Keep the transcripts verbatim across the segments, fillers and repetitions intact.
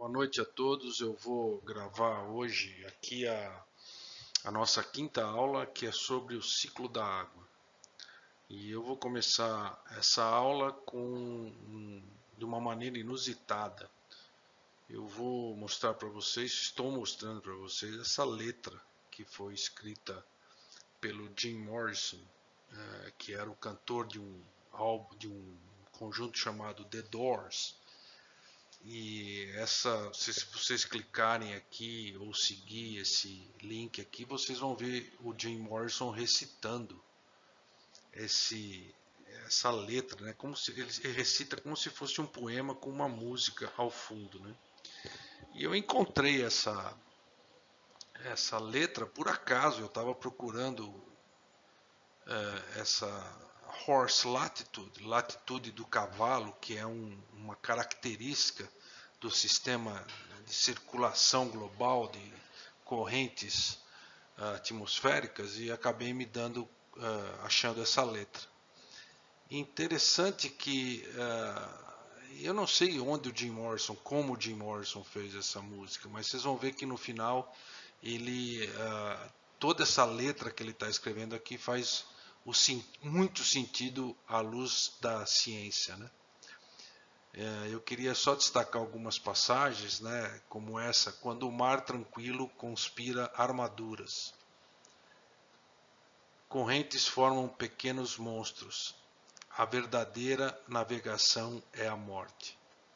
Boa noite a todos. Eu vou gravar hoje aqui a, a nossa quinta aula, que é sobre o ciclo da água. E eu vou começar essa aula com de uma maneira inusitada. Eu vou mostrar para vocês, estou mostrando para vocês essa letra que foi escrita pelo Jim Morrison, eh, que era o cantor de um álbum, de um conjunto chamado The Doors. E essa, se vocês clicarem aqui ou seguir esse link aqui, vocês vão ver o Jim Morrison recitando esse, essa letra, né? Como se ele recita como se fosse um poema com uma música ao fundo, né? E eu encontrei essa essa letra por acaso. Eu estava procurando uh, essa horse latitude, latitude do cavalo, que é um, uma característica do sistema de circulação global de correntes uh, atmosféricas, e acabei me dando, uh, achando essa letra. Interessante que uh, eu não sei onde o Jim Morrison, como o Jim Morrison fez essa música, mas vocês vão ver que no final ele, uh, toda essa letra que ele está escrevendo aqui faz o, muito sentido à luz da ciência, né? Eu queria só destacar algumas passagens, né, como essa: quando o mar tranquilo conspira armaduras, correntes formam pequenos monstros, a verdadeira navegação é a morte.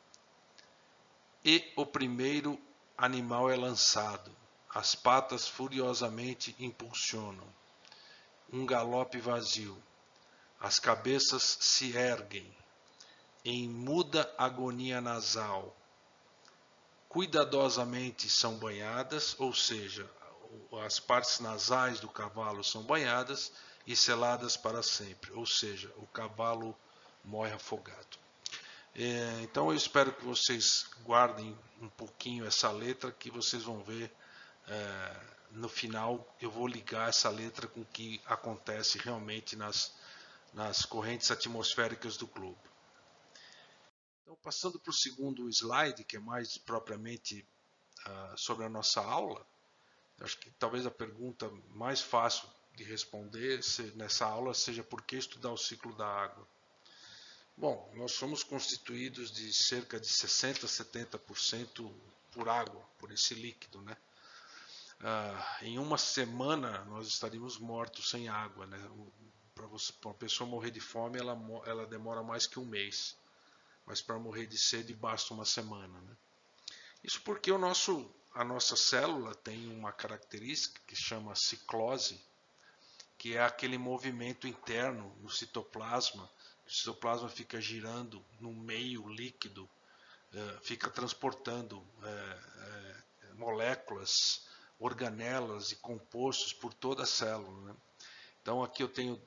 E o primeiro animal é lançado, as patas furiosamente impulsionam, um galope vazio, as cabeças se erguem, em muda agonia nasal, cuidadosamente são banhadas, ou seja, as partes nasais do cavalo são banhadas e seladas para sempre, ou seja, o cavalo morre afogado. É, então eu espero que vocês guardem um pouquinho essa letra, que vocês vão ver é, no final. Eu vou ligar essa letra com o que acontece realmente nas, nas correntes atmosféricas do globo. Então, passando para o segundo slide, que é mais propriamente uh, sobre a nossa aula, acho que talvez a pergunta mais fácil de responder nessa aula seja: por que estudar o ciclo da água? Bom, nós somos constituídos de cerca de sessenta a setenta por cento por água, por esse líquido, né? Uh, em uma semana nós estaríamos mortos sem água, né? Para uma pessoa morrer de fome, ela, ela demora mais que um mês. Mas para morrer de sede basta uma semana, né? Isso porque o nosso, a nossa célula tem uma característica que chama ciclose, que é aquele movimento interno no citoplasma. O citoplasma fica girando no meio líquido, fica transportando moléculas, organelas e compostos por toda a célula, né? Então aqui eu tenho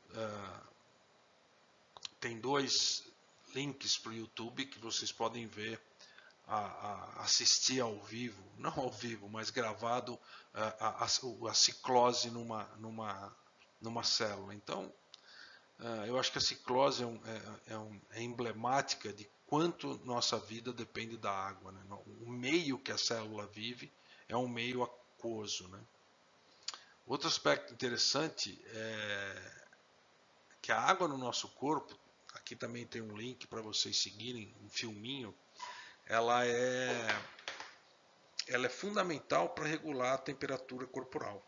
tem dois links para o YouTube que vocês podem ver, a, a assistir ao vivo, não ao vivo, mas gravado, a, a, a ciclose numa, numa, numa célula. Então, eu acho que a ciclose é, um, é, é, um, é emblemática de quanto nossa vida depende da água, né? O meio que a célula vive é um meio aquoso, né? Outro aspecto interessante é que a água no nosso corpo, aqui também tem um link para vocês seguirem, um filminho, ela é, ela é fundamental para regular a temperatura corporal.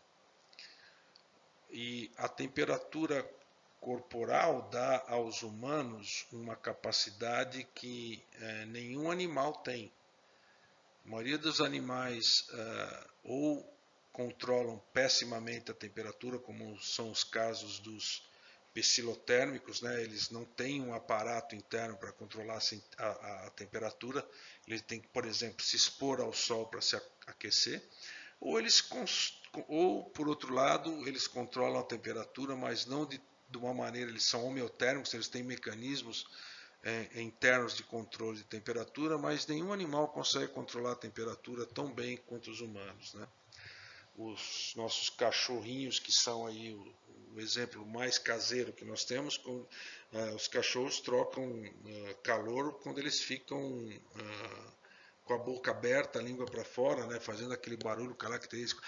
E a temperatura corporal dá aos humanos uma capacidade que é, nenhum animal tem. A maioria dos animais uh, ou controlam pessimamente a temperatura, como são os casos dos psilotérmicos, né? Eles não têm um aparato interno para controlar a, a, a temperatura. Eles têm que, por exemplo, se expor ao sol para se aquecer, ou eles, ou por outro lado, eles controlam a temperatura, mas não de, de uma maneira, eles são homeotérmicos, eles têm mecanismos é, internos de controle de temperatura, mas nenhum animal consegue controlar a temperatura tão bem quanto os humanos, né? Os nossos cachorrinhos, que são aí o, o exemplo mais caseiro que nós temos, com, uh, os cachorros trocam uh, calor quando eles ficam uh, com a boca aberta, a língua para fora, né, fazendo aquele barulho característico.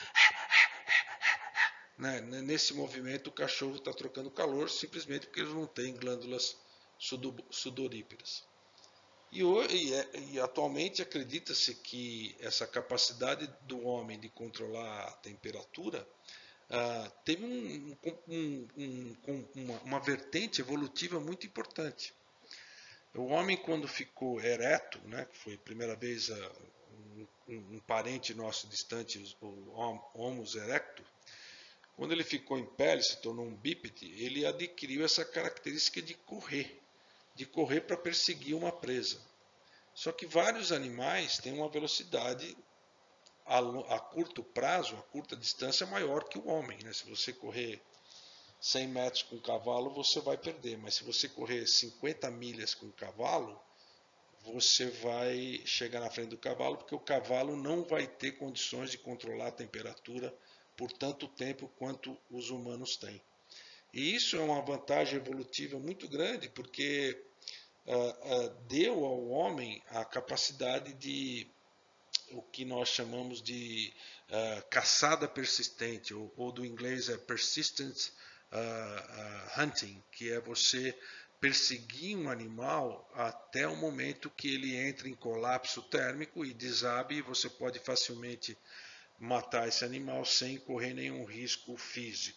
Né? Nesse movimento o cachorro está trocando calor simplesmente porque ele não tem glândulas sudoríparas. E, e, e atualmente acredita-se que essa capacidade do homem de controlar a temperatura ah, teve um, um, um, uma, uma vertente evolutiva muito importante. O homem, quando ficou ereto, né, que foi a primeira vez uh, um, um, um parente nosso distante, o Homo erectus, quando ele ficou em pé, ele se tornou um bípede, ele adquiriu essa característica de correr, de correr para perseguir uma presa. Só que vários animais têm uma velocidade a, a curto prazo, a curta distância, maior que o homem. Né? Se você correr cem metros com um cavalo, você vai perder. Mas se você correr cinquenta milhas com um cavalo, você vai chegar na frente do cavalo, porque o cavalo não vai ter condições de controlar a temperatura por tanto tempo quanto os humanos têm. E isso é uma vantagem evolutiva muito grande, porque uh, uh, deu ao homem a capacidade de o que nós chamamos de uh, caçada persistente, ou, ou do inglês é persistent uh, uh, hunting, que é você perseguir um animal até o momento que ele entra em colapso térmico e desabe, e você pode facilmente matar esse animal sem correr nenhum risco físico.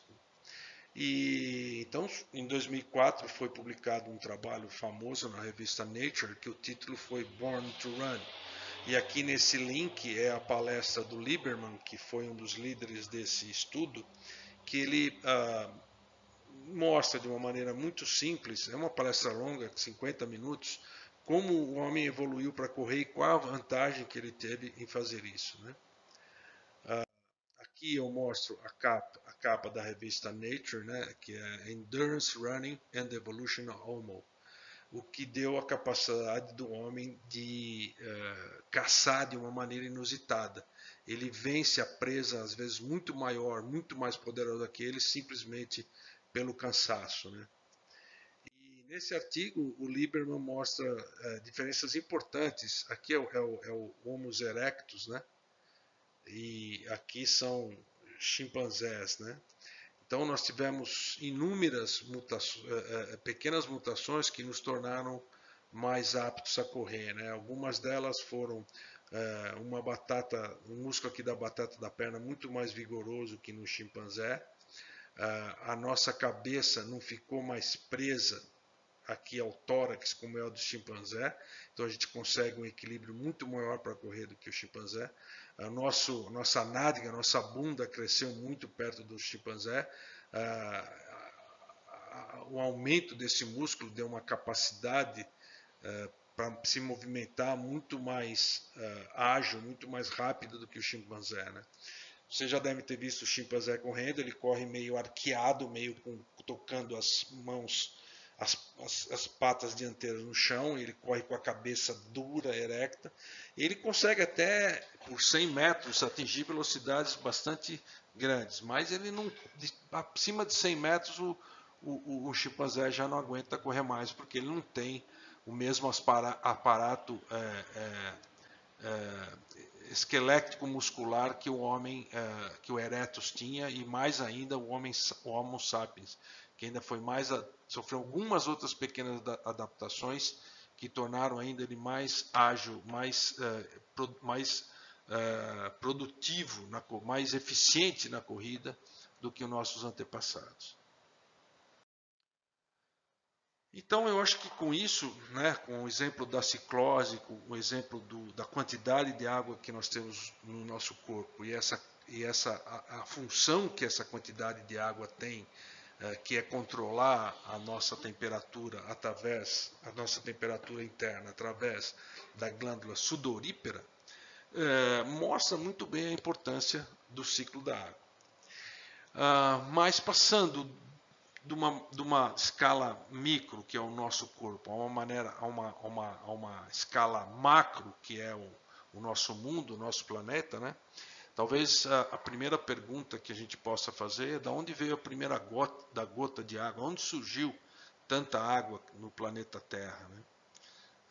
E então, em dois mil e quatro foi publicado um trabalho famoso na revista Nature, que o título foi Born to Run. E aqui nesse link é a palestra do Lieberman, que foi um dos líderes desse estudo, que ele uh, mostra de uma maneira muito simples, é uma palestra longa, cinquenta minutos, como o homem evoluiu para correr e qual a vantagem que ele teve em fazer isso. Né? Uh, aqui eu mostro a capa, a capa da revista Nature, né, que é Endurance Running and the Evolution of Homo, o que deu a capacidade do homem de uh, caçar de uma maneira inusitada. Ele vence a presa, às vezes muito maior, muito mais poderosa que ele, simplesmente pelo cansaço. Né? E nesse artigo, o Lieberman mostra uh, diferenças importantes. Aqui é o, é o, é o Homo erectus, né? E aqui são chimpanzés, né? Então nós tivemos inúmeras mutações, pequenas mutações que nos tornaram mais aptos a correr. Né? Algumas delas foram uma batata, um músculo aqui da batata da perna muito mais vigoroso que no chimpanzé. A nossa cabeça não ficou mais presa aqui ao tórax como é o do chimpanzé. Então a gente consegue um equilíbrio muito maior para correr do que o chimpanzé. A nosso, nossa nádega, nossa bunda cresceu muito perto do chimpanzé. O aumento desse músculo deu uma capacidade para se movimentar muito mais ágil, muito mais rápido do que o chimpanzé. Né? Você já deve ter visto o chimpanzé correndo, ele corre meio arqueado, meio com, tocando as mãos, as, as, as patas dianteiras no chão, ele corre com a cabeça dura, erecta. Ele consegue até, por cem metros, atingir velocidades bastante grandes, mas ele não, acima de cem metros o, o, o chimpanzé já não aguenta correr mais, porque ele não tem o mesmo aparato é, é, é, esquelético muscular que o homem, é, que o erectus tinha, e mais ainda o homem, o Homo sapiens, que ainda foi mais a, sofreu algumas outras pequenas adaptações que tornaram ainda ele mais ágil, mais, é, pro, mais é, produtivo, na, mais eficiente na corrida do que os nossos antepassados. Então eu acho que com isso, né, com o exemplo da ciclose, com o exemplo do, da quantidade de água que nós temos no nosso corpo e essa, e essa a, a função que essa quantidade de água tem, é, que é controlar a nossa temperatura através, a nossa temperatura interna através da glândula sudorípara, é, mostra muito bem a importância do ciclo da água. Ah, mas passando De uma, de uma escala micro, que é o nosso corpo, a uma maneira, a uma, a uma, a uma escala macro, que é o, o nosso mundo, o nosso planeta, né? Talvez a, a primeira pergunta que a gente possa fazer é de onde veio a primeira gota, da gota de água, onde surgiu tanta água no planeta Terra, né?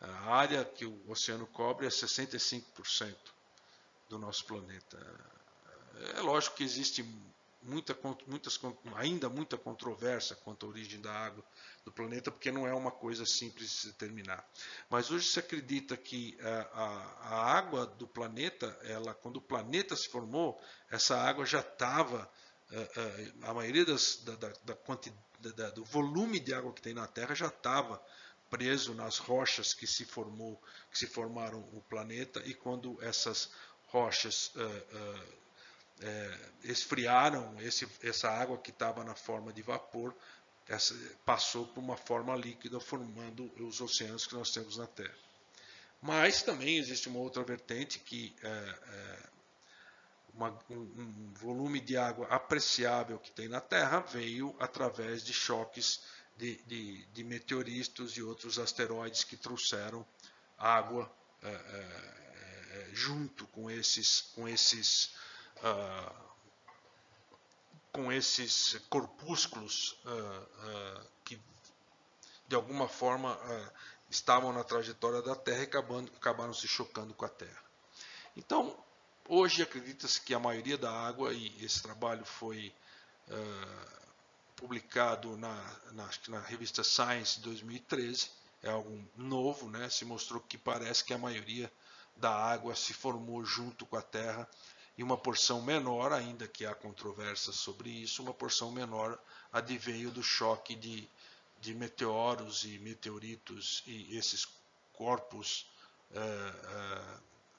A área que o oceano cobre é sessenta e cinco por cento do nosso planeta. É lógico que existe muita, muitas, ainda muita controvérsia quanto à origem da água do planeta, porque não é uma coisa simples de se determinar. Mas hoje se acredita que a, a, a água do planeta, ela, quando o planeta se formou, essa água já estava, a, a, a maioria das, da, da, da quantidade, da, do volume de água que tem na Terra já estava preso nas rochas que se formou, que se formaram o planeta, e quando essas rochas uh, uh, é, esfriaram, esse, essa água que estava na forma de vapor essa, passou por uma forma líquida, formando os oceanos que nós temos na Terra. Mas também existe uma outra vertente que é, é, uma, um, um volume de água apreciável que tem na Terra veio através de choques de, de, de meteoritos e outros asteroides que trouxeram água é, é, junto com esses, com esses uh, com esses corpúsculos uh, uh, que de alguma forma uh, estavam na trajetória da Terra e acabando, acabaram se chocando com a Terra. Então, hoje acredita-se que a maioria da água, e esse trabalho foi uh, publicado na, na, na revista Science de dois mil e treze, é algo novo, né? Se mostrou que parece que a maioria da água se formou junto com a Terra, e uma porção menor, ainda que há controvérsia sobre isso, uma porção menor adveio do choque de, de meteoros e meteoritos e esses corpos é, é,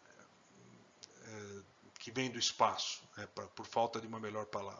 é, que vêm do espaço, né, pra, por falta de uma melhor palavra.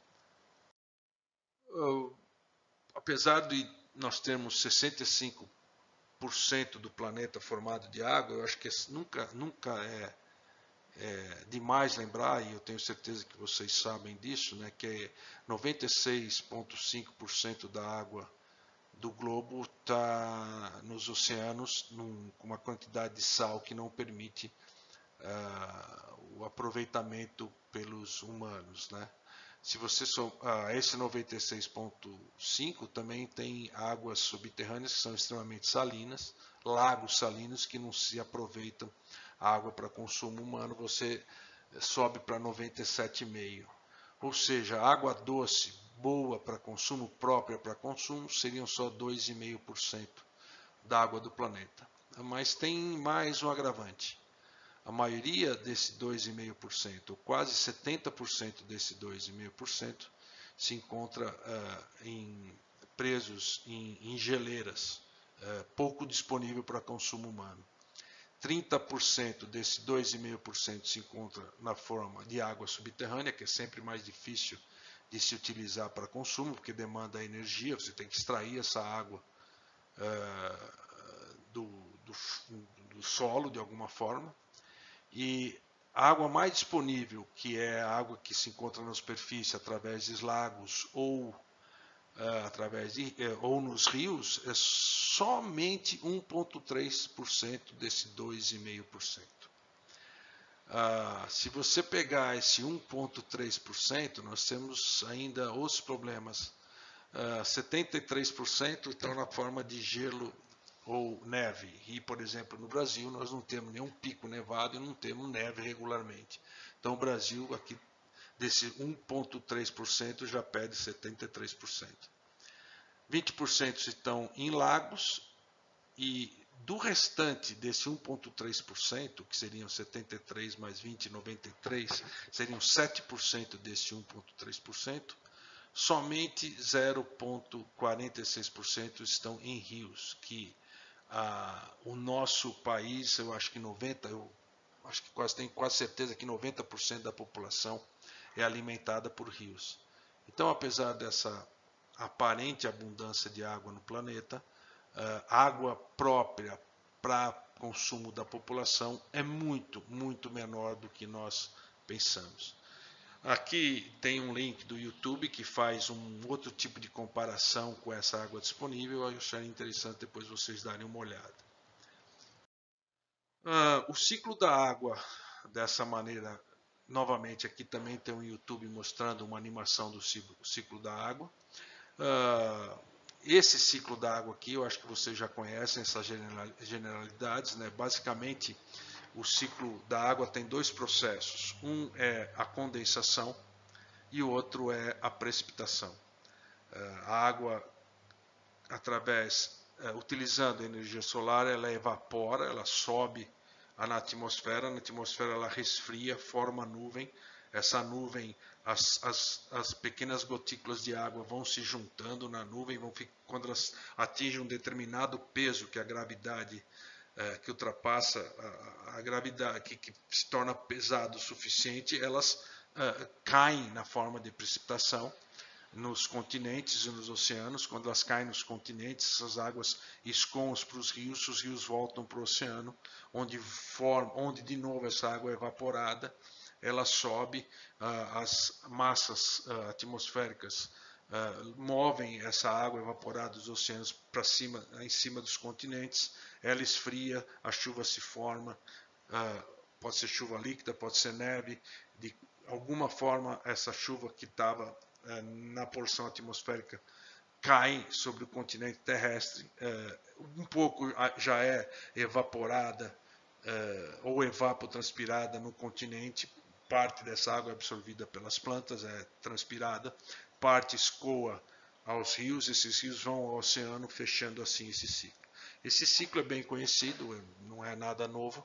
Uh, apesar de nós termos sessenta e cinco por cento do planeta formado de água, eu acho que nunca, nunca é É demais lembrar, e eu tenho certeza que vocês sabem disso, né, que noventa e seis vírgula cinco por cento da água do globo está nos oceanos, num, com uma quantidade de sal que não permite uh, o aproveitamento pelos humanos, né? Se você so, uh, esse noventa e seis vírgula cinco também tem águas subterrâneas que são extremamente salinas, lagos salinos que não se aproveitam a água para consumo humano, você sobe para noventa e sete vírgula cinco. Ou seja, água doce boa para consumo, própria para consumo, seriam só dois vírgula cinco por cento da água do planeta. Mas tem mais um agravante. A maioria desse dois vírgula cinco por cento, quase setenta por cento desse dois vírgula cinco por cento, se encontra uh, em, presos em, em geleiras, uh, pouco disponível para consumo humano. trinta por cento desse dois vírgula cinco por cento se encontra na forma de água subterrânea, que é sempre mais difícil de se utilizar para consumo, porque demanda energia, você tem que extrair essa água uh, do, do, do solo de alguma forma. E a água mais disponível, que é a água que se encontra na superfície através dos lagos ou, uh, através de, uh, ou nos rios, é somente um vírgula três por cento desse dois vírgula cinco por cento. Uh, se você pegar esse um vírgula três por cento, nós temos ainda outros problemas. Uh, setenta e três por cento estão na forma de gelo ou neve. E, por exemplo, no Brasil nós não temos nenhum pico nevado e não temos neve regularmente. Então o Brasil, aqui, desse um vírgula três por cento já perde setenta e três por cento. vinte por cento estão em lagos, e do restante desse um vírgula três por cento, que seriam setenta e três mais vinte, noventa e três, seriam sete por cento desse um vírgula três por cento, somente zero vírgula quarenta e seis por cento estão em rios, que ah, o nosso país, eu acho que noventa, eu acho que quase tenho quase certeza que noventa por cento da população é alimentada por rios. Então, apesar dessa aparente abundância de água no planeta, a água própria para consumo da população é muito, muito menor do que nós pensamos. Aqui tem um link do YouTube que faz um outro tipo de comparação com essa água disponível. Eu acharia interessante depois vocês darem uma olhada. Uh, o ciclo da água, dessa maneira, novamente aqui também tem um YouTube mostrando uma animação do ciclo, ciclo da água. Uh, esse ciclo da água aqui, eu acho que vocês já conhecem essas generalidades, né? Basicamente, o ciclo da água tem dois processos. Um é a condensação e o outro é a precipitação. A água, através, utilizando a energia solar, ela evapora, ela sobe na atmosfera, na atmosfera ela resfria, forma nuvem. Essa nuvem, as, as, as pequenas gotículas de água vão se juntando na nuvem, vão, quando elas atingem um determinado peso, que é a gravidade, é, que ultrapassa a, a gravidade, que, que se torna pesado o suficiente, elas é, caem na forma de precipitação nos continentes e nos oceanos. Quando elas caem nos continentes, essas águas escoam para os rios, os rios voltam para o oceano, onde, form, onde de novo essa água é evaporada. Ela sobe, uh, as massas uh, atmosféricas uh, movem essa água evaporada dos oceanos para cima, em cima dos continentes, ela esfria, a chuva se forma, uh, pode ser chuva líquida, pode ser neve, de alguma forma essa chuva que estava uh, na porção atmosférica cai sobre o continente terrestre, uh, um pouco já é evaporada uh, ou evapotranspirada no continente. Parte dessa água é absorvida pelas plantas, é transpirada, parte escoa aos rios, esses rios vão ao oceano, fechando assim esse ciclo. Esse ciclo é bem conhecido, não é nada novo,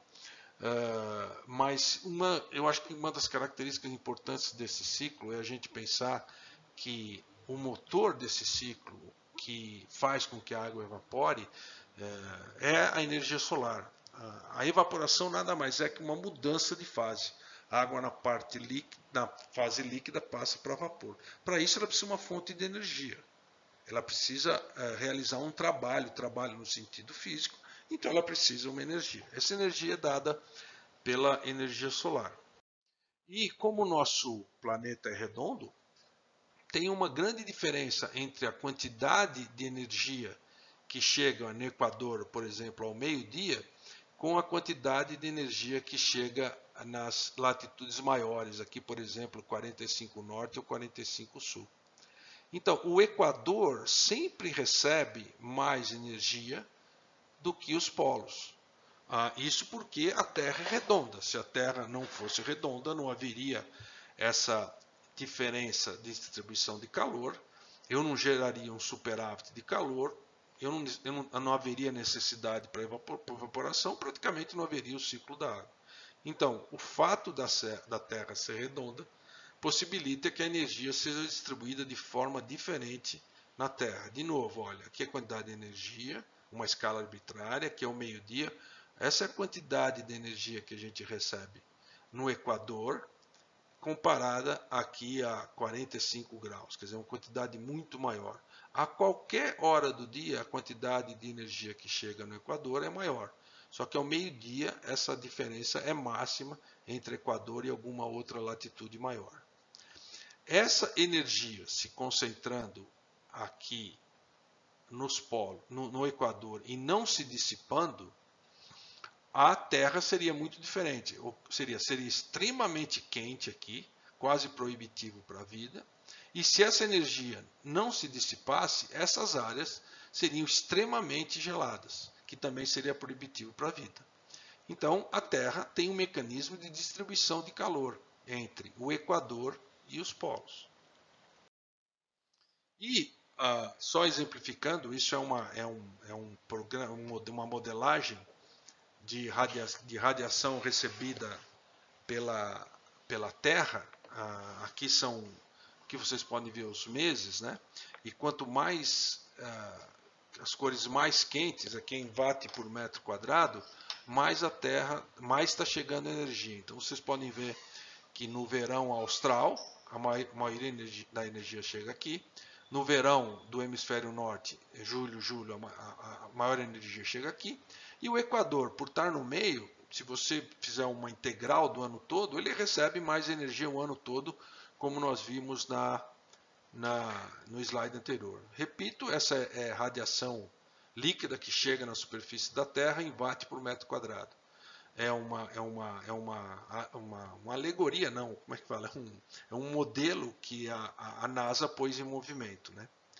uh, mas uma, eu acho que uma das características importantes desse ciclo é a gente pensar que o motor desse ciclo, que faz com que a água evapore, uh, é a energia solar. Uh, a evaporação nada mais é que uma mudança de fase. A água na parte líquida, na fase líquida passa para vapor. Para isso ela precisa de uma fonte de energia. Ela precisa é, realizar um trabalho, trabalho no sentido físico, então ela precisa de uma energia. Essa energia é dada pela energia solar. E como o nosso planeta é redondo, tem uma grande diferença entre a quantidade de energia que chega no Equador, por exemplo, ao meio-dia, com a quantidade de energia que chega nas latitudes maiores, aqui por exemplo quarenta e cinco norte ou quarenta e cinco sul. Então o Equador sempre recebe mais energia do que os polos. Ah, isso porque a Terra é redonda. Se a Terra não fosse redonda, não haveria essa diferença de distribuição de calor, eu não geraria um superávit de calor, eu não, eu não, eu não haveria necessidade para evaporação, praticamente não haveria o ciclo da água. Então, o fato da, da Terra ser redonda possibilita que a energia seja distribuída de forma diferente na Terra. De novo, olha, aqui é a quantidade de energia, uma escala arbitrária, que é o meio-dia. Essa é a quantidade de energia que a gente recebe no Equador, comparada aqui a quarenta e cinco graus, quer dizer, uma quantidade muito maior. A qualquer hora do dia, a quantidade de energia que chega no Equador é maior. Só que ao meio-dia, essa diferença é máxima entre Equador e alguma outra latitude maior. Essa energia se concentrando aqui nos polos, no, no Equador, e não se dissipando, a Terra seria muito diferente. Ou seria, seria extremamente quente aqui, quase proibitivo para a vida. E se essa energia não se dissipasse, essas áreas seriam extremamente geladas, que também seria proibitivo para a vida. Então, a Terra tem um mecanismo de distribuição de calor entre o Equador e os polos. E, uh, só exemplificando, isso é uma, é um, é um programa, uma modelagem de, radia, de radiação recebida pela, pela Terra. Uh, aqui são, aqui vocês podem ver os meses, né? E quanto mais, uh, as cores mais quentes, aqui em watt por metro quadrado, mais a Terra, mais está chegando energia. Então vocês podem ver que no verão austral, a maioria da energia chega aqui. No verão do hemisfério norte, julho, julho, a maior energia chega aqui. E o Equador, por estar no meio, se você fizer uma integral do ano todo, ele recebe mais energia o ano todo, como nós vimos na, na, no slide anterior. Repito, essa é radiação líquida que chega na superfície da Terra em watt por metro quadrado. É uma, é uma, é uma, uma, uma alegoria, não, como é que fala? É um, é um modelo que a, a NASA pôs em movimento, né?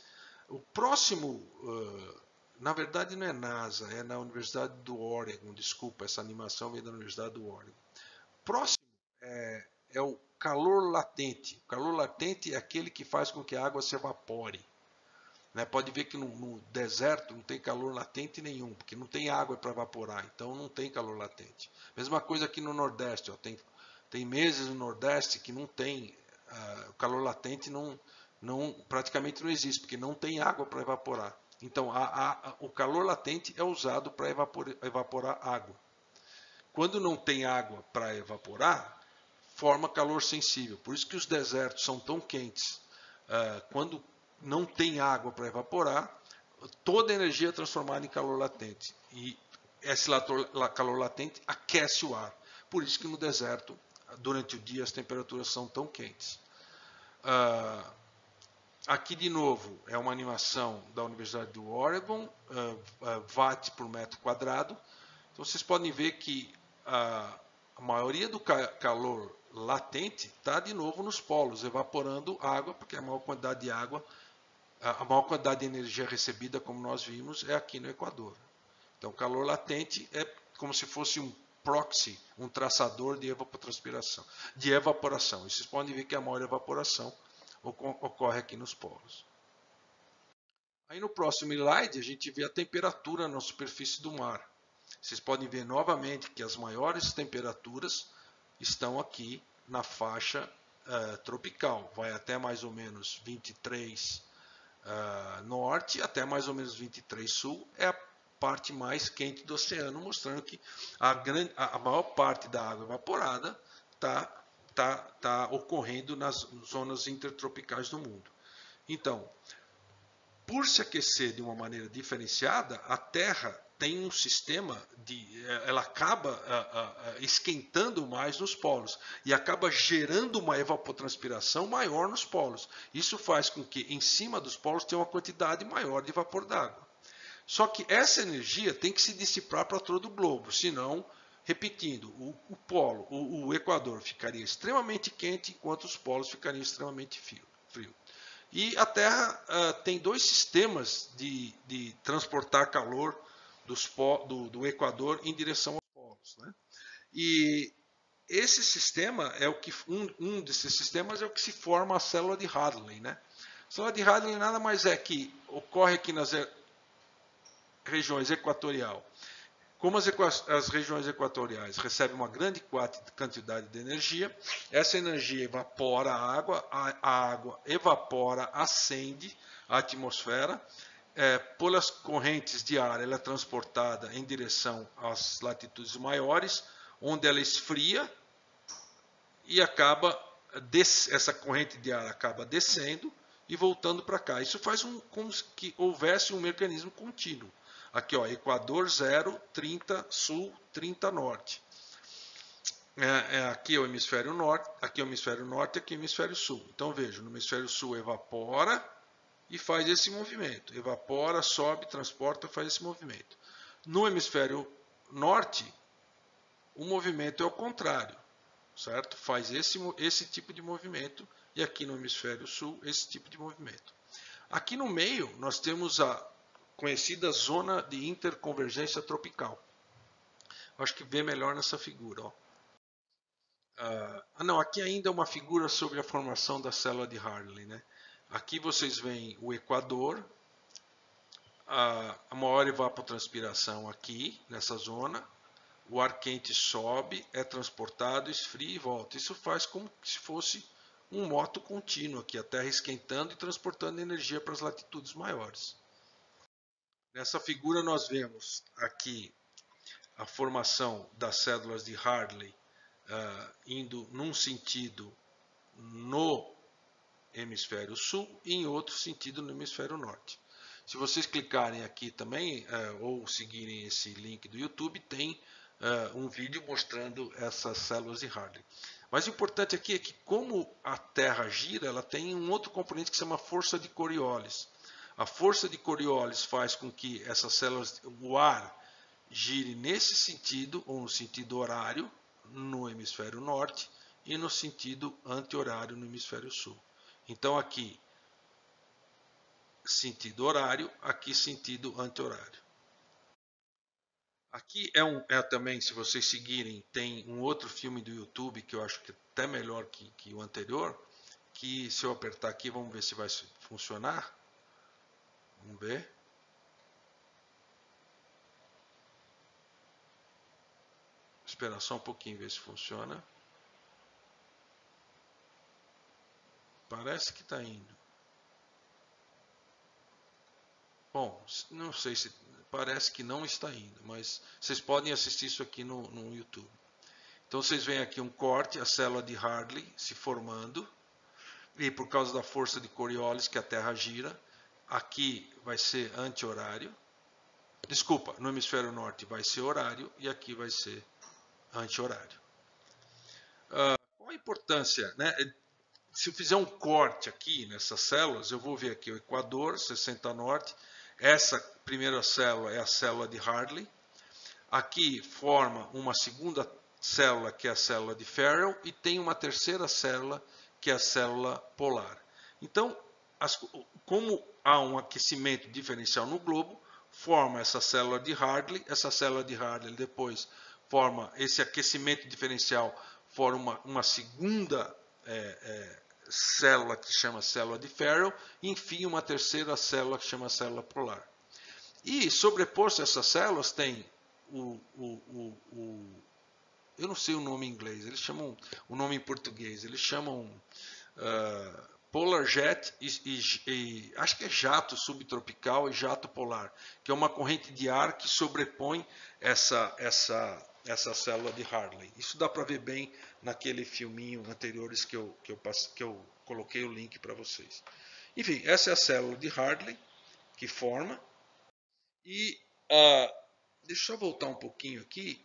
O próximo, uh, na verdade não é NASA, é na Universidade do Oregon, desculpa, essa animação vem da Universidade do Oregon. Próximo é, é o calor latente. O calor latente é aquele que faz com que a água se evapore. Né? Pode ver que no, no deserto não tem calor latente nenhum, porque não tem água para evaporar, então não tem calor latente. Mesma coisa aqui no Nordeste, ó, tem, tem meses no Nordeste que não tem, uh, o calor latente não, não, praticamente não existe, porque não tem água para evaporar. Então a, a, a, o calor latente é usado para evaporar, evaporar água. Quando não tem água para evaporar, forma calor sensível. Por isso que os desertos são tão quentes. Uh, quando não tem água para evaporar, toda a energia é transformada em calor latente. E esse calor latente aquece o ar. Por isso que no deserto, durante o dia, as temperaturas são tão quentes. Uh, aqui, de novo, é uma animação da Universidade do Oregon, uh, uh, watt por metro quadrado. Então, vocês podem ver que uh, a maioria do ca calor latente está, de novo, nos polos, evaporando água, porque a maior quantidade de água, a maior quantidade de energia recebida, como nós vimos, é aqui no Equador. Então, calor latente é como se fosse um proxy, um traçador de evapotranspiração, de evaporação. E vocês podem ver que a maior evaporação ocorre aqui nos polos. Aí no próximo slide a gente vê a temperatura na superfície do mar. Vocês podem ver novamente que as maiores temperaturas estão aqui na faixa uh, tropical. Vai até mais ou menos vinte e três Uh, norte até mais ou menos vinte e três sul, é a parte mais quente do oceano, mostrando que a, grande, a maior parte da água evaporada está tá, tá ocorrendo nas zonas intertropicais do mundo. Então, por se aquecer de uma maneira diferenciada, a Terra tem um sistema de, ela acaba uh, uh, esquentando mais nos polos e acaba gerando uma evapotranspiração maior nos polos. Isso faz com que em cima dos polos tenha uma quantidade maior de vapor d'água. Só que essa energia tem que se dissipar para todo o globo, senão, repetindo, o, o polo, o, o Equador ficaria extremamente quente enquanto os polos ficariam extremamente frio. frio. E a Terra uh, tem dois sistemas de, de transportar calor dos, do, do Equador em direção aos polos. Né? E esse sistema é o que um, um desses sistemas é o que se forma a célula de Hadley. Né? A célula de Hadley nada mais é que ocorre aqui nas regiões equatorial. Como as, as regiões equatoriais recebem uma grande quantidade de energia, essa energia evapora a água, a, a água evapora, acende a atmosfera, é, pelas correntes de ar ela é transportada em direção às latitudes maiores, onde ela esfria e acaba, essa corrente de ar acaba descendo e voltando para cá. Isso faz um, como que houvesse um mecanismo contínuo. Aqui, ó, Equador zero, trinta sul, trinta norte. É, é, aqui é o hemisfério norte, aqui é o hemisfério norte, aqui é o hemisfério sul. Então veja, no hemisfério sul evapora e faz esse movimento. Evapora, sobe, transporta, faz esse movimento. No hemisfério norte, o movimento é o contrário, certo? Faz esse, esse tipo de movimento e aqui no hemisfério sul, esse tipo de movimento. Aqui no meio, nós temos a conhecida zona de interconvergência tropical. Acho que vê melhor nessa figura. Ó. Ah, não, aqui ainda é uma figura sobre a formação da célula de Hadley. Né? Aqui vocês veem o Equador, a, a maior evapotranspiração aqui, nessa zona. O ar quente sobe, é transportado, esfria e volta. Isso faz como se fosse um moto contínuo aqui, a Terra esquentando e transportando energia para as latitudes maiores. Nessa figura nós vemos aqui a formação das células de Hadley uh, indo num sentido no hemisfério sul e em outro sentido no hemisfério norte. Se vocês clicarem aqui também uh, ou seguirem esse link do YouTube, tem uh, um vídeo mostrando essas células de Hadley. Mas o importante aqui é que como a Terra gira, ela tem um outro componente que se chama força de Coriolis. A força de Coriolis faz com que essas células, o ar, gire nesse sentido, ou no sentido horário, no hemisfério norte, e no sentido anti-horário no hemisfério sul. Então aqui, sentido horário, aqui sentido anti-horário. Aqui é, um, é também, se vocês seguirem, tem um outro filme do YouTube que eu acho que é até melhor que, que o anterior, que se eu apertar aqui, vamos ver se vai funcionar. Vamos ver. Esperar só um pouquinho ver se funciona. Parece que está indo. Bom, não sei se... Parece que não está indo, mas vocês podem assistir isso aqui no, no YouTube. Então vocês veem aqui um corte, a célula de Hartley se formando. E por causa da força de Coriolis, que a Terra gira, aqui vai ser anti-horário. Desculpa, no hemisfério norte vai ser horário e aqui vai ser anti-horário. Uh, qual a importância, né? Se eu fizer um corte aqui nessas células, eu vou ver aqui o Equador, sessenta norte. Essa primeira célula é a célula de Hartley. Aqui forma uma segunda célula, que é a célula de Farrell, e tem uma terceira célula, que é a célula polar. Então, as, como há um aquecimento diferencial no globo, forma essa célula de Hartley. Essa célula de Hartley depois forma esse aquecimento diferencial, forma uma, uma segunda é, é, célula que chama célula de Farrell, e enfim uma terceira célula que chama célula polar. E sobreposto a essas células tem o, o, o, o eu não sei o nome em inglês, eles chamam o nome em português, eles chamam uh, Polar Jet e, e, e acho que é jato subtropical e jato polar, que é uma corrente de ar que sobrepõe essa, essa, essa célula de Hartley. Isso dá para ver bem naquele filminho anteriores que eu, que eu, que eu coloquei o link para vocês. Enfim, essa é a célula de Hartley que forma. E uh, deixa eu só voltar um pouquinho aqui.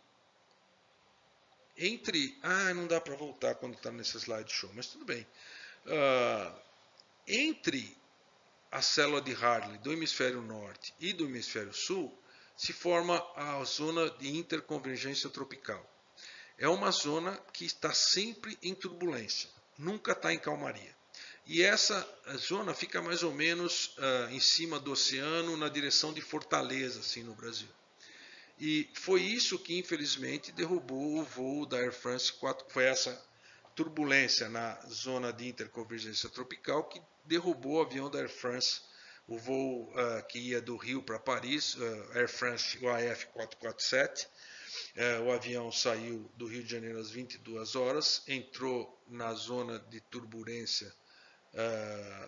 Entre... Ah, não dá para voltar quando está nesse slideshow, mas tudo bem. Uh, entre a célula de Hartley do hemisfério norte e do hemisfério sul, se forma a zona de interconvergência tropical. É uma zona que está sempre em turbulência, nunca está em calmaria. E essa zona fica mais ou menos uh, em cima do oceano, na direção de Fortaleza, assim, no Brasil. E foi isso que, infelizmente, derrubou o voo da Air France quatro, foi essa turbulência na zona de interconvergência tropical que derrubou o avião da Air France, o voo uh, que ia do Rio para Paris, uh, Air France O A F quatrocentos e quarenta e sete. Uh, o avião saiu do Rio de Janeiro às vinte e duas horas, entrou na zona de turbulência, uh,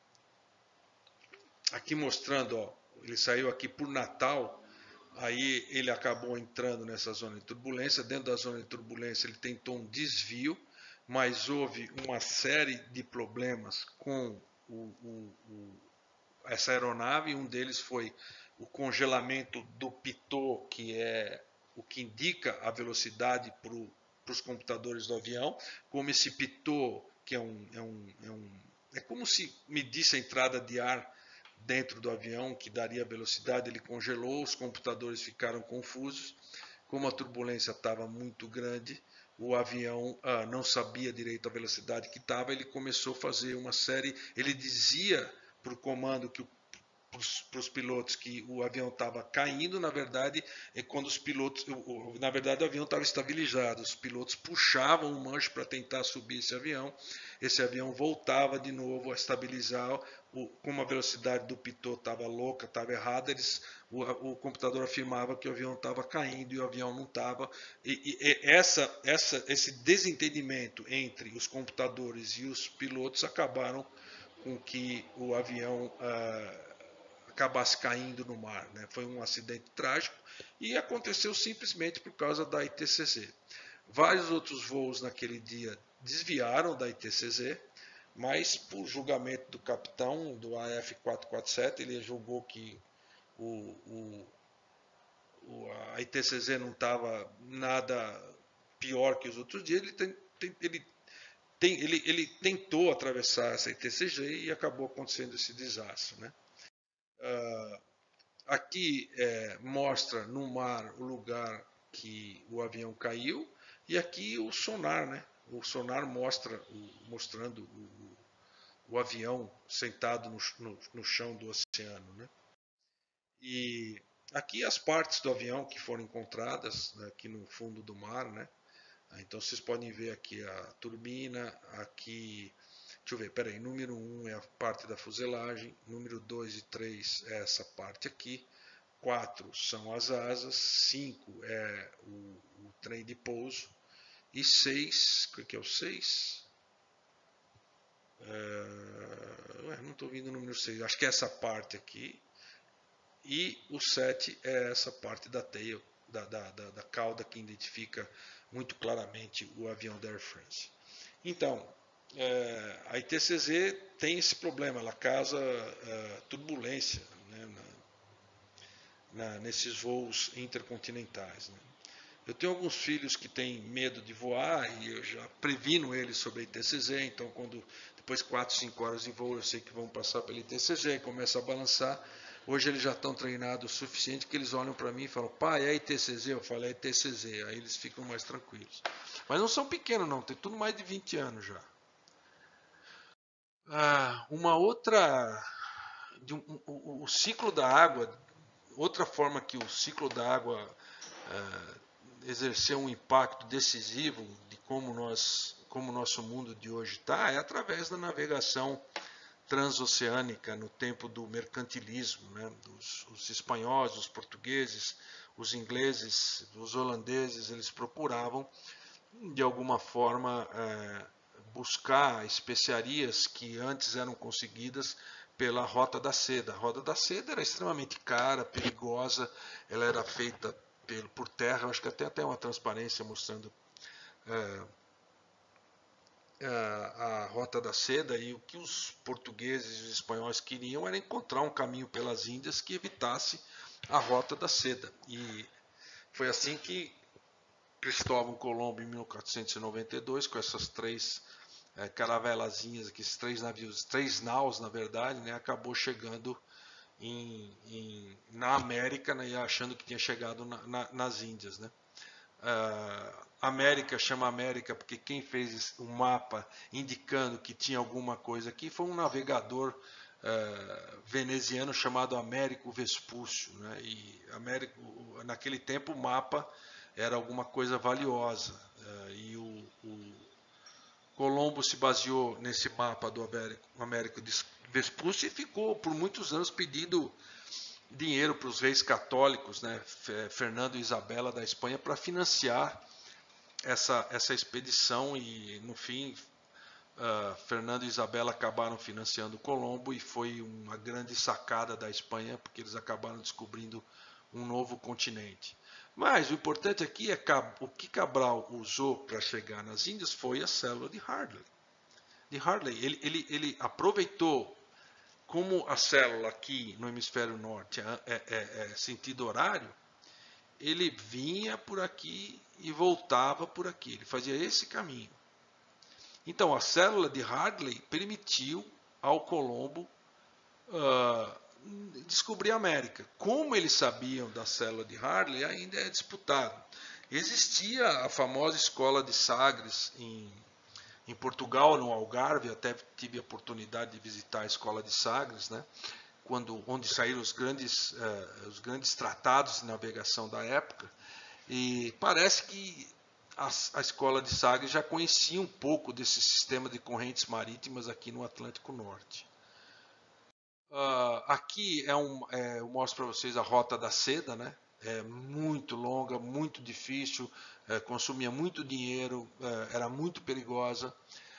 aqui mostrando, ó, ele saiu aqui por Natal. Aí ele acabou entrando nessa zona de turbulência. Dentro da zona de turbulência ele tentou um desvio, mas houve uma série de problemas com o, o, o, essa aeronave. Um deles foi o congelamento do pitot, que é o que indica a velocidade para os computadores do avião. Como esse pitot, que é um, é um, é um é como se medisse a entrada de ar dentro do avião, que daria velocidade, ele congelou, os computadores ficaram confusos. Como a turbulência estava muito grande, o avião ah, não sabia direito a velocidade que estava, ele começou a fazer uma série, ele dizia para o comando que para os pilotos que o avião estava caindo. Na verdade, é quando os pilotos, na verdade o avião estava estabilizado, os pilotos puxavam o manche para tentar subir esse avião, esse avião voltava de novo a estabilizar, o, como a velocidade do pitot estava louca, estava errada, eles, o, o computador afirmava que o avião estava caindo e o avião não estava. E, e essa, essa, esse desentendimento entre os computadores e os pilotos acabaram com que o avião ah, acabasse caindo no mar, né? Foi um acidente trágico e aconteceu simplesmente por causa da I T C Z. Vários outros voos naquele dia desviaram da I T C Z, mas por julgamento do capitão do A F quatrocentos e quarenta e sete, ele julgou que o, o, a I T C Z não estava nada pior que os outros dias. Ele, tem, tem, ele, tem, ele, ele tentou atravessar essa I T C Z e acabou acontecendo esse desastre, né? Uh, aqui é, mostra no mar o lugar que o avião caiu, e aqui o sonar, né? O sonar mostra, o, mostrando o, o avião sentado no, no, no chão do oceano, né? E aqui as partes do avião que foram encontradas, né, aqui no fundo do mar, né? Então vocês podem ver aqui a turbina, aqui, deixa eu ver, peraí, número um é a parte da fuselagem, número dois e três é essa parte aqui, quatro são as asas, cinco é o, o trem de pouso, e seis, o que é o seis? É, ué, não estou vendo o número seis, acho que é essa parte aqui, e o sete é essa parte da tail, da, da, da, da cauda que identifica muito claramente o avião da Air France. Então, é, a I T C Z tem esse problema, ela causa é, turbulência, né, na, na, nesses voos intercontinentais. Né. Eu tenho alguns filhos que têm medo de voar e eu já previno eles sobre a I T C Z, então quando depois de quatro, cinco horas de voo eu sei que vão passar pela I T C Z, começa a balançar. Hoje eles já estão treinados o suficiente que eles olham para mim e falam, pai, é I T C Z? Eu falo, é I T C Z. Aí eles ficam mais tranquilos. Mas não são pequenos não, tem tudo mais de vinte anos já. Ah, uma outra, de um, o, o ciclo da água, outra forma que o ciclo da água ah, exerceu um impacto decisivo de como nós, como o nosso mundo de hoje está, é através da navegação transoceânica no tempo do mercantilismo, né? Os, os espanhóis, os portugueses, os ingleses, os holandeses, eles procuravam de alguma forma é, buscar especiarias que antes eram conseguidas pela Rota da Seda. A Rota da Seda era extremamente cara, perigosa, ela era feita por terra, acho que até até uma transparência mostrando é, a Rota da Seda, e o que os portugueses e os espanhóis queriam era encontrar um caminho pelas Índias que evitasse a Rota da Seda. E foi assim que Cristóvão Colombo, em mil quatrocentos e noventa e dois, com essas três é, caravelazinhas aqui, esses três navios, três naus na verdade, né, acabou chegando em, em, na América, né, achando que tinha chegado na, na, nas Índias, né. Uh, América chama América porque quem fez o um mapa indicando que tinha alguma coisa aqui foi um navegador uh, veneziano chamado Américo Vespúcio, né? E Américo, naquele tempo o mapa era alguma coisa valiosa, uh, e o, o Colombo se baseou nesse mapa do Américo, Américo Vespúcio e ficou por muitos anos pedindo dinheiro para os reis católicos, né, Fernando e Isabela da Espanha, para financiar essa, essa expedição, e no fim uh, Fernando e Isabela acabaram financiando Colombo e foi uma grande sacada da Espanha, porque eles acabaram descobrindo um novo continente. Mas o importante aqui é que o que Cabral usou para chegar nas Índias foi a célula de Hartley. De Hartley, ele, ele, ele aproveitou. Como a célula aqui no hemisfério norte é, é, é sentido horário, ele vinha por aqui e voltava por aqui. Ele fazia esse caminho. Então, a célula de Hartley permitiu ao Colombo uh, descobrir a América. Como eles sabiam da célula de Hartley ainda é disputado. Existia a famosa escola de Sagres em Em Portugal, no Algarve, até tive a oportunidade de visitar a escola de Sagres, né, quando, onde saíram os grandes, uh, os grandes tratados de navegação da época, e parece que a, a escola de Sagres já conhecia um pouco desse sistema de correntes marítimas aqui no Atlântico Norte. Uh, aqui é um, é, eu mostro para vocês a Rota da Seda, né? É muito longa, muito difícil, é, consumia muito dinheiro, é, era muito perigosa.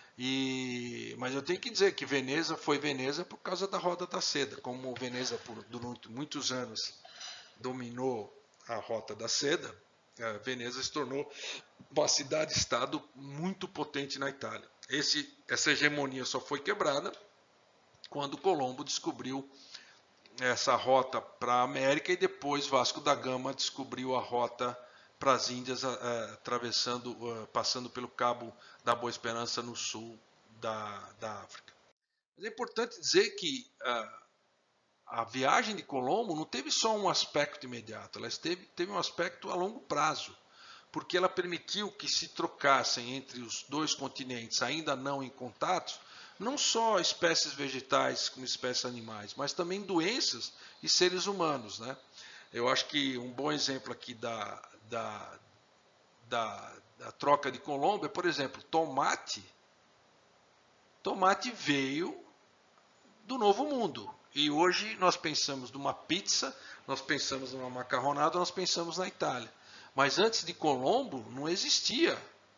E, mas eu tenho que dizer que Veneza foi Veneza por causa da Rota da Seda. Como Veneza por, durante muitos anos dominou a Rota da Seda, é, Veneza se tornou uma cidade-estado muito potente na Itália. Esse, essa hegemonia só foi quebrada quando Colombo descobriu essa rota para a América, e depois Vasco da Gama descobriu a rota para as Índias, atravessando, passando pelo Cabo da Boa Esperança no sul da, da África. Mas é importante dizer que a, a viagem de Colombo não teve só um aspecto imediato, ela teve, teve um aspecto a longo prazo, porque ela permitiu que se trocassem entre os dois continentes ainda não em contato não só espécies vegetais como espécies animais, mas também doenças e seres humanos, né? Eu acho que um bom exemplo aqui da, da, da, da troca de Colombo é, por exemplo, tomate. Tomate veio do Novo Mundo. E hoje nós pensamos numa pizza, nós pensamos numa macarronada, nós pensamos na Itália. Mas antes de Colombo não existia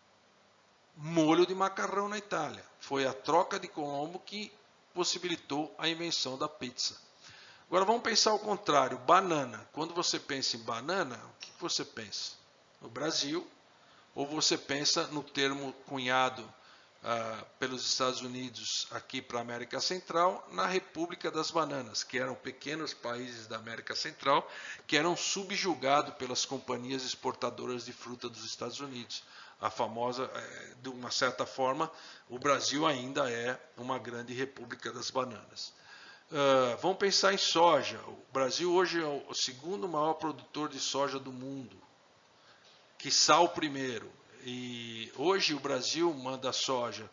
molho de macarrão na Itália. Foi a troca de Colombo que possibilitou a invenção da pizza. Agora vamos pensar ao contrário, banana. Quando você pensa em banana, o que você pensa? No Brasil, ou você pensa no termo cunhado ah, pelos Estados Unidos aqui para a América Central, na República das Bananas, que eram pequenos países da América Central que eram subjugados pelas companhias exportadoras de fruta dos Estados Unidos. A famosa, de uma certa forma, o Brasil ainda é uma grande república das bananas. Uh, vamos pensar em soja. O Brasil hoje é o segundo maior produtor de soja do mundo, quiçá o primeiro. E hoje o Brasil manda soja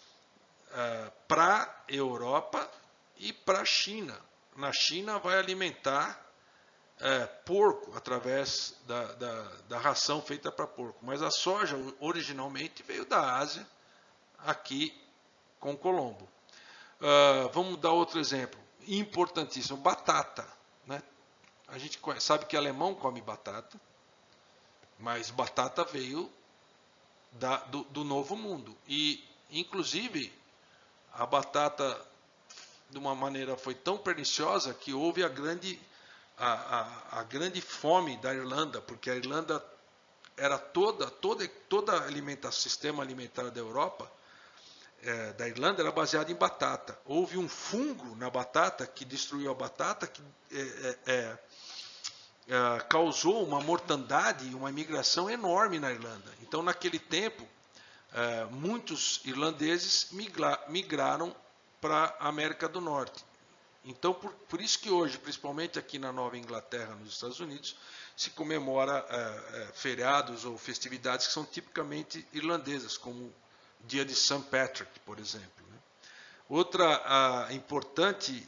uh, para a Europa e para a China. Na China vai alimentar uh, porco através da, da, da ração feita para porco. Mas a soja originalmente veio da Ásia, aqui com Colombo. Uh, vamos dar outro exemplo. Importantíssimo, batata, né? A gente sabe que alemão come batata, mas batata veio da, do, do Novo Mundo. E, inclusive, a batata, de uma maneira, foi tão perniciosa que houve a grande, a, a, a grande fome da Irlanda, porque a Irlanda era toda, toda, toda alimentação, sistema alimentar da Europa, É, da Irlanda, era baseado em batata. Houve um fungo na batata que destruiu a batata, que é, é, é, causou uma mortandade e uma imigração enorme na Irlanda. Então, naquele tempo, é, muitos irlandeses migra, migraram para a América do Norte. Então, por, por isso que hoje, principalmente aqui na Nova Inglaterra, nos Estados Unidos, se comemora é, é, feriados ou festividades que são tipicamente irlandesas, como dia de Saint Patrick, por exemplo. Né? Outra uh, importante,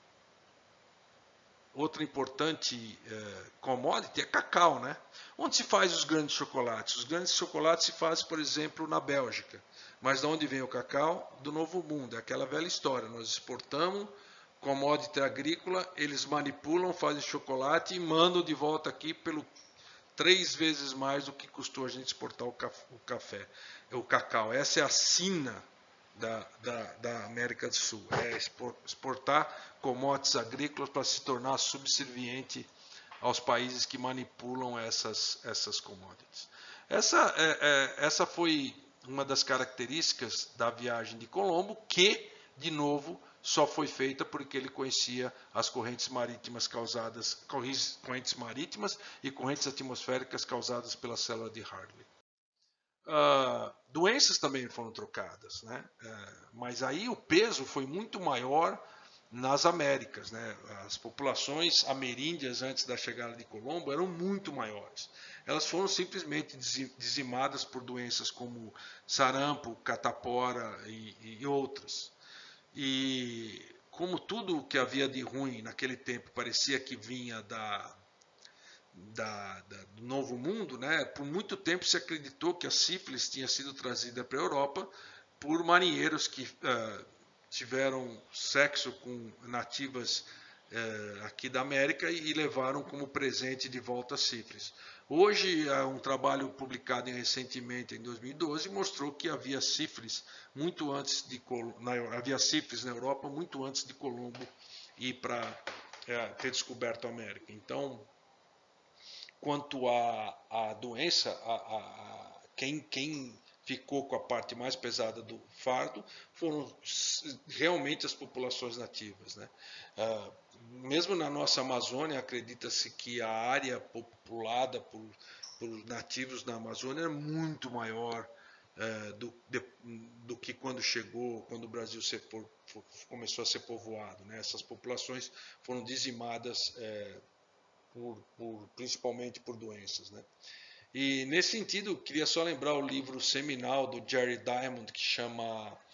outra importante uh, commodity é cacau, né? Onde se faz os grandes chocolates? Os grandes chocolates se fazem, por exemplo, na Bélgica. Mas de onde vem o cacau? Do Novo Mundo. É aquela velha história. Nós exportamos commodity agrícola, eles manipulam, fazem chocolate e mandam de volta aqui pelo três vezes mais do que custou a gente exportar o café, o cacau. Essa é a sina da, da, da América do Sul, é exportar commodities agrícolas para se tornar subserviente aos países que manipulam essas, essas commodities. Essa, é, é, essa foi uma das características da viagem de Colombo, que, de novo, só foi feita porque ele conhecia as correntes marítimas causadas, correntes marítimas e correntes atmosféricas causadas pela célula de Hartley. Uh, doenças também foram trocadas, né? Uh, mas aí o peso foi muito maior nas Américas, né? As populações ameríndias antes da chegada de Colombo eram muito maiores. Elas foram simplesmente dizimadas por doenças como sarampo, catapora e, e outras. E como tudo que havia de ruim naquele tempo parecia que vinha da, da, da, do Novo Mundo, né? Por muito tempo se acreditou que a sífilis tinha sido trazida para a Europa por marinheiros que uh, tiveram sexo com nativas uh, aqui da América e levaram como presente de volta a sífilis. Hoje, um trabalho publicado recentemente, em dois mil e doze, mostrou que havia sífilis muito antes de na, havia sífilis na Europa muito antes de Colombo ir para é, ter descoberto a América. Então, quanto à, à doença, a, a, a, quem, quem ficou com a parte mais pesada do fardo foram realmente as populações nativas, né? Ah, mesmo na nossa Amazônia, acredita-se que a área populada por, por nativos na Amazônia é muito maior é, do, de, do que quando chegou, quando o Brasil se por, for, começou a ser povoado, né? Essas populações foram dizimadas é, por, por, principalmente por doenças, né? E nesse sentido, queria só lembrar o livro seminal do Jerry Diamond, que chama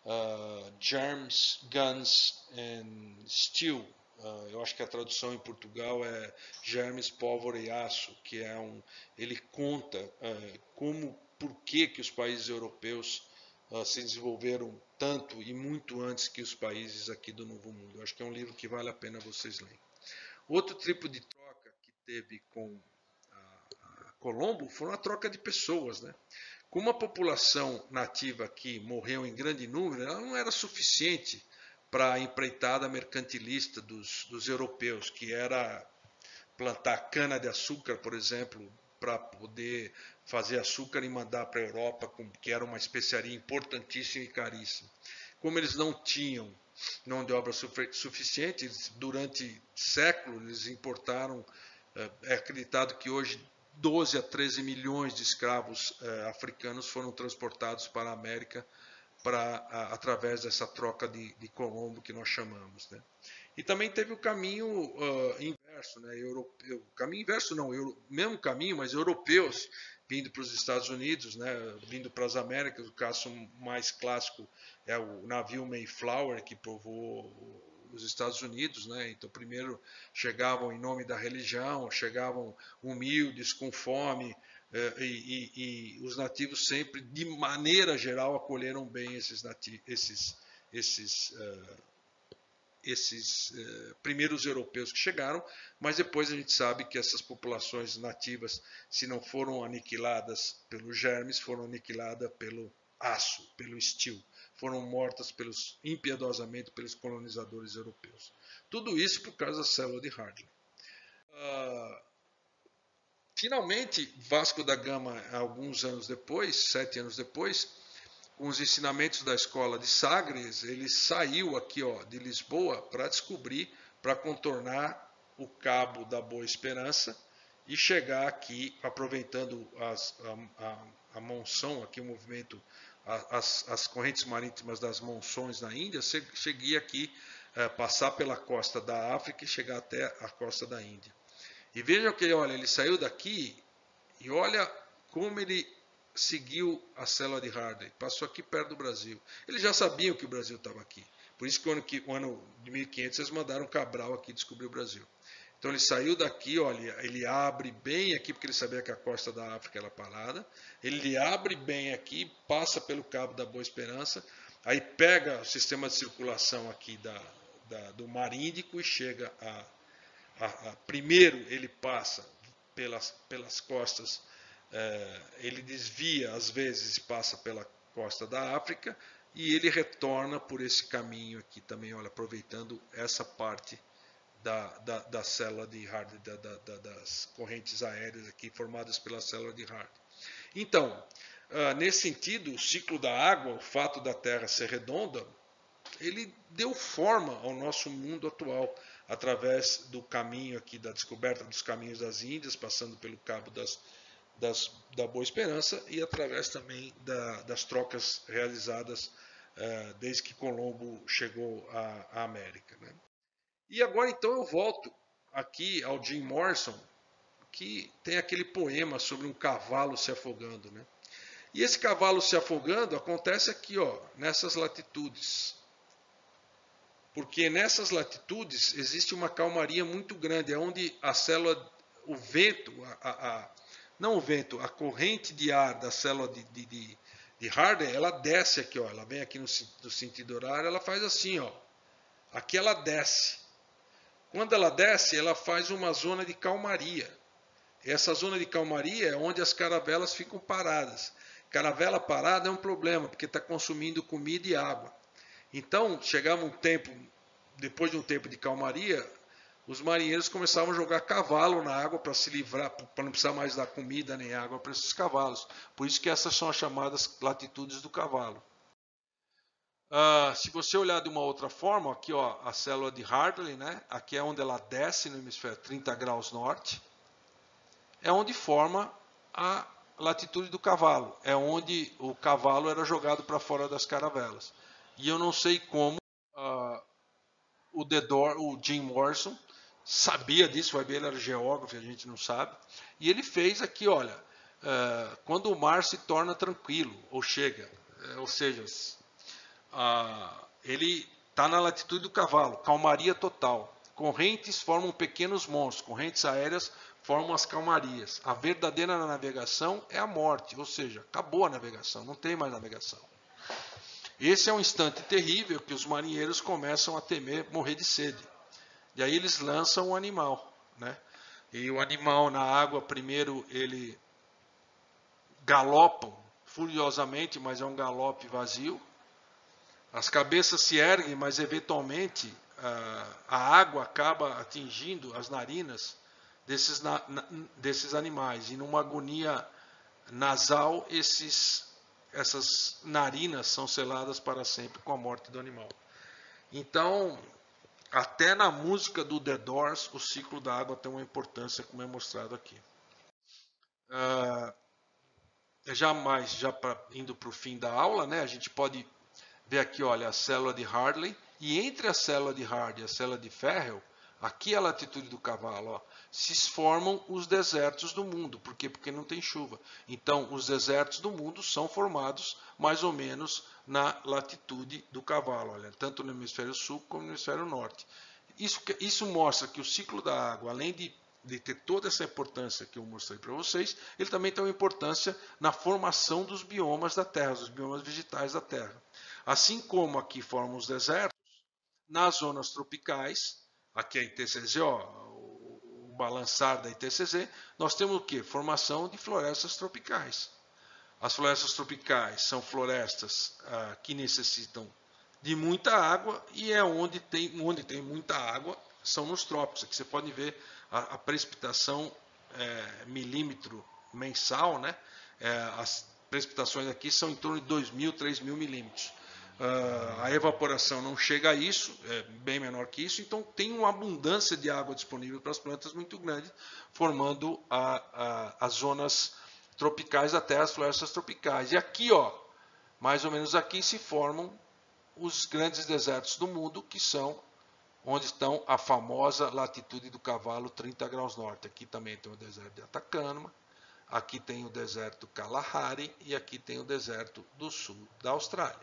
uh, Germs, Guns and Steel. Uh, eu acho que a tradução em Portugal é Germes, Pólvora e Aço, que é um, ele conta uh, como, por que que os países europeus uh, se desenvolveram tanto e muito antes que os países aqui do Novo Mundo. Eu acho que é um livro que vale a pena vocês lerem. Outro tipo de troca que teve com a, a Colombo foi a troca de pessoas, né? Como a população nativa aqui morreu em grande número, ela não era suficiente para a empreitada mercantilista dos, dos europeus, que era plantar cana-de-açúcar, por exemplo, para poder fazer açúcar e mandar para a Europa, que era uma especiaria importantíssima e caríssima. Como eles não tinham mão de obra suficiente, durante séculos eles importaram, é acreditado que hoje doze a treze milhões de escravos eh, africanos foram transportados para a América pra, a, através dessa troca de, de Colombo que nós chamamos, né? E também teve o caminho uh, inverso, né? Europeu, caminho inverso não, euro, mesmo caminho, mas europeus vindo para os Estados Unidos, né? Vindo para as Américas. O caso mais clássico é o navio Mayflower, que povoou os Estados Unidos, né? Então primeiro chegavam em nome da religião, chegavam humildes, com fome, e, e, e os nativos sempre, de maneira geral, acolheram bem esses nativos, esses, esses, uh, esses uh, primeiros europeus que chegaram, mas depois a gente sabe que essas populações nativas, se não foram aniquiladas pelos germes, foram aniquiladas pelo aço, pelo steel. Foram mortas pelos, impiedosamente pelos colonizadores europeus. Tudo isso por causa da célula de Hartley. Uh, finalmente, Vasco da Gama, alguns anos depois, sete anos depois, com os ensinamentos da escola de Sagres, ele saiu aqui, ó, de Lisboa para descobrir, para contornar o Cabo da Boa Esperança e chegar aqui, aproveitando as, a, a, a monção, aqui o movimento, As, as correntes marítimas das monções na Índia, cheguei aqui, é, passar pela costa da África e chegar até a costa da Índia. E vejam que, olha, ele saiu daqui e olha como ele seguiu a célula de Hartley. Passou aqui perto do Brasil. Eles já sabiam que o Brasil estava aqui. Por isso que no ano, ano de mil e quinhentos eles mandaram Cabral aqui descobrir o Brasil. Então ele saiu daqui, olha, ele abre bem aqui, porque ele sabia que a costa da África era parada. Ele abre bem aqui, passa pelo Cabo da Boa Esperança, aí pega o sistema de circulação aqui da, da, do Mar Índico e chega a, a, a... Primeiro ele passa pelas, pelas costas, é, ele desvia às vezes e passa pela costa da África, e ele retorna por esse caminho aqui também, olha, aproveitando essa parte Da, da, da célula de Hartley, da, da, das correntes aéreas aqui formadas pela célula de Hartley. Então, uh, nesse sentido, o ciclo da água, o fato da Terra ser redonda, ele deu forma ao nosso mundo atual, através do caminho aqui, da descoberta dos caminhos das Índias, passando pelo Cabo das, das, da Boa Esperança, e através também da, das trocas realizadas uh, desde que Colombo chegou à, à América, né? E agora então eu volto aqui ao Jim Morrison, que tem aquele poema sobre um cavalo se afogando, né? E esse cavalo se afogando acontece aqui, ó, nessas latitudes. Porque nessas latitudes existe uma calmaria muito grande, é onde a célula, o vento, a, a, a, não o vento, a corrente de ar da célula de, de, de, de Hartley, ela desce aqui, ó, ela vem aqui no, no sentido horário, ela faz assim, ó, aqui ela desce. Quando ela desce, ela faz uma zona de calmaria. Essa zona de calmaria é onde as caravelas ficam paradas. Caravela parada é um problema, porque está consumindo comida e água. Então, chegava um tempo, depois de um tempo de calmaria, os marinheiros começavam a jogar cavalo na água para se livrar, para não precisar mais dar comida nem água para esses cavalos. Por isso que essas são as chamadas latitudes do cavalo. Uh, se você olhar de uma outra forma, aqui ó, a célula de Hartley, né? Aqui é onde ela desce no hemisfério trinta graus norte, é onde forma a latitude do cavalo, é onde o cavalo era jogado para fora das caravelas. E eu não sei como uh, o, Dedor, o Jim Morrison sabia disso, vai ver, ele era geógrafo, a gente não sabe, e ele fez aqui, olha, uh, quando o mar se torna tranquilo, ou chega, uh, ou seja, ah, ele está na latitude do cavalo, calmaria total. Correntes formam pequenos monstros, correntes aéreas formam as calmarias. A verdadeira navegação é a morte, ou seja, acabou a navegação, não tem mais navegação. Esse é um instante terrível que os marinheiros começam a temer morrer de sede. E aí eles lançam o animal, né? E o animal na água, primeiro ele galopa furiosamente, mas é um galope vazio. As cabeças se erguem, mas eventualmente a água acaba atingindo as narinas desses, desses animais. E numa agonia nasal, esses, essas narinas são seladas para sempre com a morte do animal. Então, até na música do The Doors, o ciclo da água tem uma importância, como é mostrado aqui. Uh, já mais, já pra, indo para o fim da aula, né, a gente pode ver aqui, olha, a célula de Hartley, e entre a célula de Hartley e a célula de Ferrel, aqui é a latitude do cavalo, ó, se formam os desertos do mundo. Por quê? Porque não tem chuva. Então, os desertos do mundo são formados mais ou menos na latitude do cavalo, olha, tanto no hemisfério sul como no hemisfério norte. Isso, isso mostra que o ciclo da água, além de, de ter toda essa importância que eu mostrei para vocês, ele também tem uma importância na formação dos biomas da Terra, dos biomas vegetais da Terra. Assim como aqui formam os desertos, nas zonas tropicais, aqui é a I T C Z, ó, o, o balançar da I T C Z, nós temos o quê? Formação de florestas tropicais. As florestas tropicais são florestas ah, que necessitam de muita água, e é onde tem, onde tem muita água, são nos trópicos. Aqui você pode ver a, a precipitação é, milímetro mensal, né? É, as precipitações aqui são em torno de dois mil, três mil milímetros. Uh, a evaporação não chega a isso, é bem menor que isso, então tem uma abundância de água disponível para as plantas muito grande, formando a, a, as zonas tropicais até as florestas tropicais. E aqui, ó, mais ou menos aqui se formam os grandes desertos do mundo, que são onde estão a famosa latitude do cavalo, trinta graus norte. Aqui também tem o deserto de Atacama, aqui tem o deserto Kalahari e aqui tem o deserto do sul da Austrália.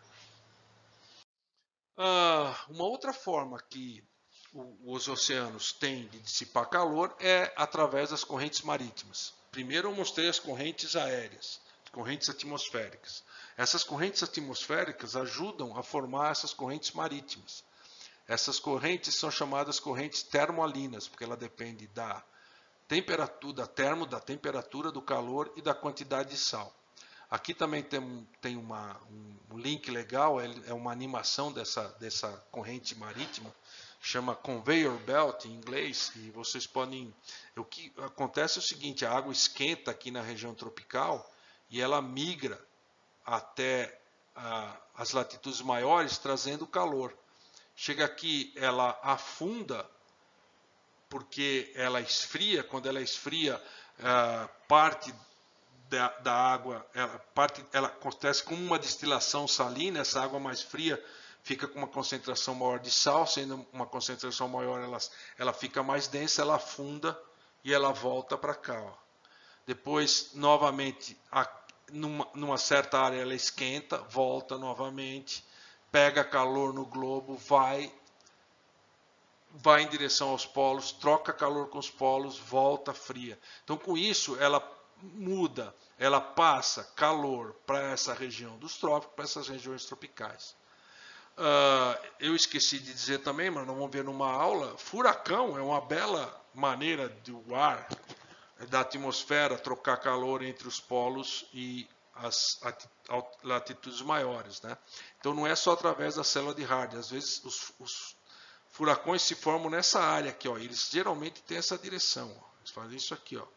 Uh, uma outra forma que o, os oceanos têm de dissipar calor é através das correntes marítimas. Primeiro eu mostrei as correntes aéreas, correntes atmosféricas. Essas correntes atmosféricas ajudam a formar essas correntes marítimas. Essas correntes são chamadas correntes termoalinas, porque ela depende da temperatura, da termo, da temperatura, do calor e da quantidade de sal. Aqui também tem, tem uma, um link legal, é uma animação dessa, dessa corrente marítima, chama Conveyor Belt em inglês, e vocês podem... O que acontece é o seguinte, a água esquenta aqui na região tropical e ela migra até ah, as latitudes maiores, trazendo calor. Chega aqui, ela afunda, porque ela esfria, quando ela esfria, ah, parte... Da, da água, ela, parte, ela acontece como uma destilação salina, essa água mais fria fica com uma concentração maior de sal, sendo uma concentração maior ela, ela fica mais densa, ela afunda e ela volta para cá. Ó. Depois, novamente, a, numa, numa certa área ela esquenta, volta novamente, pega calor no globo, vai, vai em direção aos polos, troca calor com os polos, volta fria. Então, com isso, ela muda, ela passa calor para essa região dos trópicos, para essas regiões tropicais. Uh, eu esqueci de dizer também, mas nós vamos ver numa aula, furacão é uma bela maneira do ar, da atmosfera, trocar calor entre os polos e as latitudes maiores. Né? Então não é só através da célula de Hartley, às vezes os, os furacões se formam nessa área aqui, ó, eles geralmente têm essa direção, ó, eles fazem isso aqui, ó.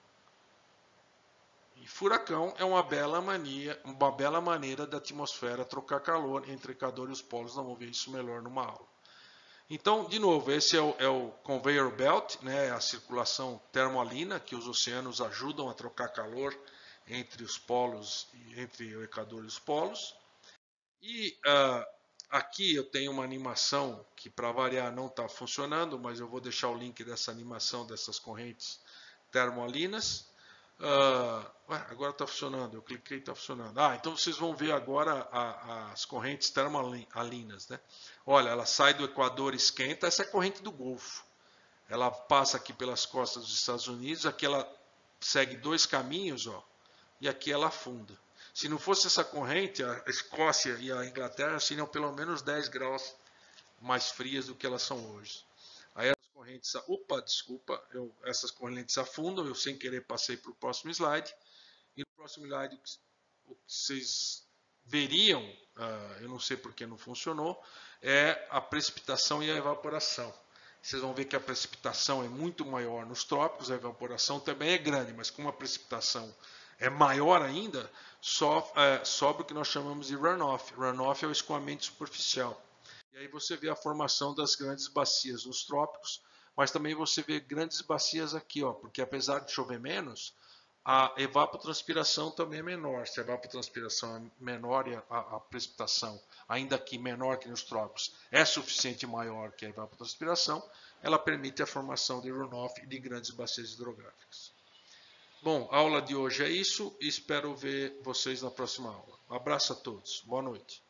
E furacão é uma bela, mania, uma bela maneira da atmosfera trocar calor entre o Equador e os polos. Nós vamos ver isso melhor numa aula. Então, de novo, esse é o, é o conveyor belt, né, a circulação termoalina, que os oceanos ajudam a trocar calor entre os polos, entre o Equador e os polos. E uh, aqui eu tenho uma animação que, para variar, não está funcionando, mas eu vou deixar o link dessa animação dessas correntes termoalinas. Uh, ué, agora está funcionando, eu cliquei e está funcionando. Ah, então vocês vão ver agora a, as correntes termoalinas, né? Olha, ela sai do Equador e esquenta, essa é a corrente do Golfo. Ela passa aqui pelas costas dos Estados Unidos, aqui ela segue dois caminhos, ó, e aqui ela afunda. Se não fosse essa corrente, a Escócia e a Inglaterra seriam pelo menos dez graus mais frias do que elas são hoje. Aí as correntes, opa, desculpa, eu, essas correntes afundam, eu sem querer passei para o próximo slide. E no próximo slide o que vocês veriam, uh, eu não sei porque não funcionou, é a precipitação e a evaporação. Vocês vão ver que a precipitação é muito maior nos trópicos, a evaporação também é grande, mas como a precipitação é maior ainda, so, é, sobra o que nós chamamos de runoff. Runoff é o escoamento superficial. E aí você vê a formação das grandes bacias nos trópicos, mas também você vê grandes bacias aqui, ó, porque apesar de chover menos, a evapotranspiração também é menor. Se a evapotranspiração é menor e a, a precipitação, ainda que menor que nos trópicos, é suficiente maior que a evapotranspiração, ela permite a formação de runoff e de grandes bacias hidrográficas. Bom, a aula de hoje é isso e espero ver vocês na próxima aula. Um abraço a todos. Boa noite.